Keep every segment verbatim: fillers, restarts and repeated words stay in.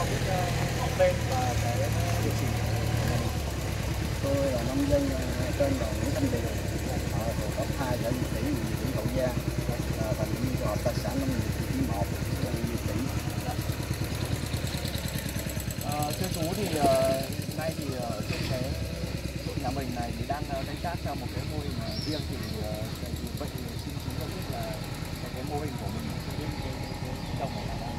cái uh, tên và cái địa chỉ. Tôi là nông dân tên là Nguyễn Thanh Điền, ở tổ cấp hai xã Duy Thủy, huyện Hậu Giang, thành viên của hợp tác xã nông nghiệp Duy Thủy một, Duy Thủy. À, thưa chú thì uh, nay thì uh, trên cái nhà mình này thì đang uh, canh tác theo một cái mô hình uh, riêng thì uh, vậy thì xin chú cho biết là cái, cái mô hình của mình cái cái cái, cái trồng này là đang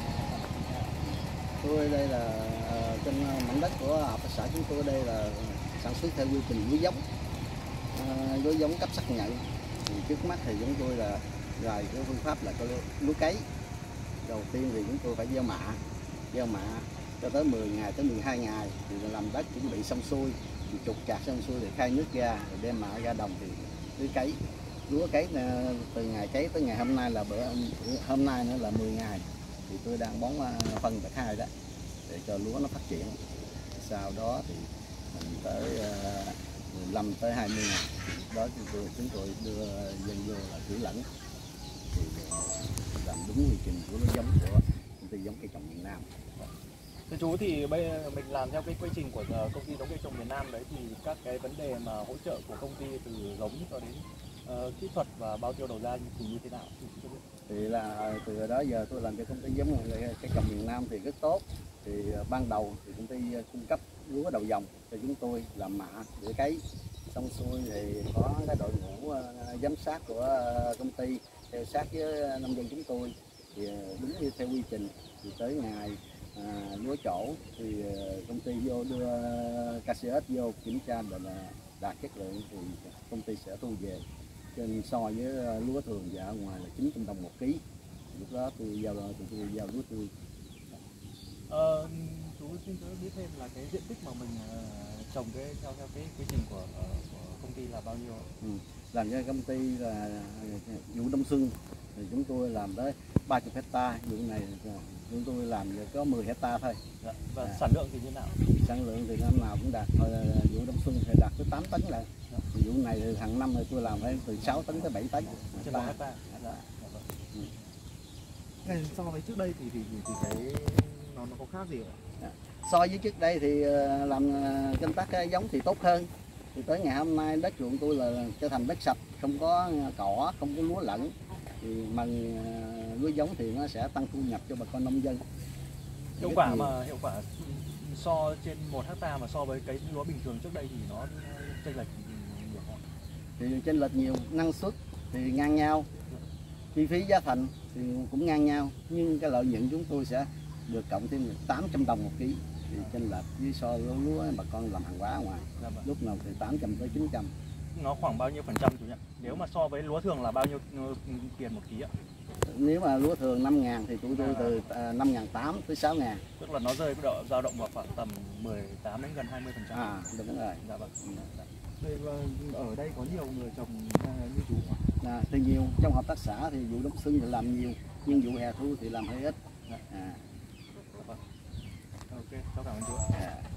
tôi đây là uh, trên mảnh đất của hợp tác xã chúng tôi đây là sản xuất theo quy trình lúa giống, uh, lúa giống cấp xác nhận. Thì trước mắt thì chúng tôi là rồi cái phương pháp là cái lúa cấy. Đầu tiên thì chúng tôi phải gieo mạ, gieo mạ cho tới mười ngày tới mười hai ngày thì làm đất chuẩn bị xong xuôi, thì trục chặt xong xuôi thì khai nước ra, rồi đem mạ ra đồng thì tưới cấy. Lúa cấy từ ngày cấy tới ngày hôm nay là bữa hôm nay nữa là mười ngày, thì tôi đang bón phân bậc hai đó để cho lúa nó phát triển. Sau đó thì mình tới mười lăm tới hai mươi ngày đó chúng tôi chúng tôi đưa dân vô là trữ lẫn, thì làm đúng quy trình của lúa giống của công ty giống cây trồng miền Nam. Thưa chú thì bây giờ mình làm theo cái quy trình của công ty giống cây trồng miền Nam đấy, thì các cái vấn đề mà hỗ trợ của công ty từ giống cho đến uh, kỹ thuật và bao tiêu đầu ra thì như thế nào? Thì là từ đó giờ tôi làm cho công ty giống cây trồng miền Nam thì rất tốt. Thì ban đầu thì công ty cung cấp lúa đầu dòng cho chúng tôi làm mạ để cấy, xong xuôi thì có cái đội ngũ giám sát của công ty theo sát với nông dân chúng tôi, thì đúng như theo quy trình thì tới ngày à, lúa trổ thì công ty vô đưa ca xê ét vô kiểm tra là đạt chất lượng thì công ty sẽ thu về. Trên so với lúa thường và ở ngoài là chín trăm đồng một ký. Lúc đó tôi giao tôi, tôi giao lúa tươi. Ờ, chú xin cho biết thêm là cái diện tích mà mình uh, trồng cái theo theo cái quy trình của, uh, của công ty là bao nhiêu? Ừ. Làm cho công ty là vụ đông xuân thì chúng tôi làm tới ba mươi hecta, vụ này chúng tôi làm có mười hecta thôi. Dạ. Và à. sản lượng thì như nào? Sản lượng thì năm nào cũng đạt, thôi vụ đông xuân thì đạt tới tám tấn lại. Dạ. Vụ này thì hàng năm thì tôi làm phải từ sáu tấn tới bảy tấn. Trên một hecta. Dạ. Ừ. Ừ. So với trước đây thì thì, thì, thì cái nó nó có khác gì ạ? À. So với trước đây thì làm canh tác giống thì tốt hơn. Thì tới ngày hôm nay đất ruộng tôi là trở thành đất sạch, không có cỏ, không có lúa lẫn. Thì bằng lúa giống thì nó sẽ tăng thu nhập cho bà con nông dân. Hiệu quả mà hiệu quả so trên một hecta mà so với cái lúa bình thường trước đây thì nó chênh lệch nhiều không? Thì chênh lệch nhiều, năng suất thì ngang nhau, chi phí giá thành thì cũng ngang nhau, nhưng cái lợi nhuận chúng tôi sẽ được cộng thêm tám trăm đồng một ký. Thì chênh lệch với so với lúa bà con làm hàng hóa ngoài, dạ vâng. Lúc nào từ tám trăm tới chín trăm. Nó khoảng bao nhiêu phần trăm chú nhỉ? Nếu mà so với lúa thường là bao nhiêu tiền một ký ạ? Nếu mà lúa thường năm ngàn thì tụi tôi từ năm ngàn tám tới sáu ngàn. Tức là nó rơi độ dao động vào khoảng tầm mười tám đến gần hai mươi phần trăm. À đúng rồi. Dạ vâng. Đây, ở đây có nhiều người trồng như chú ạ? À, thì nhiều, trong hợp tác xã thì vụ đông xuân thì làm nhiều, nhưng vụ hè thu thì làm hơi ít. Dạ. À. Dạ vâng. Ok, cháu cảm ơn chú. À.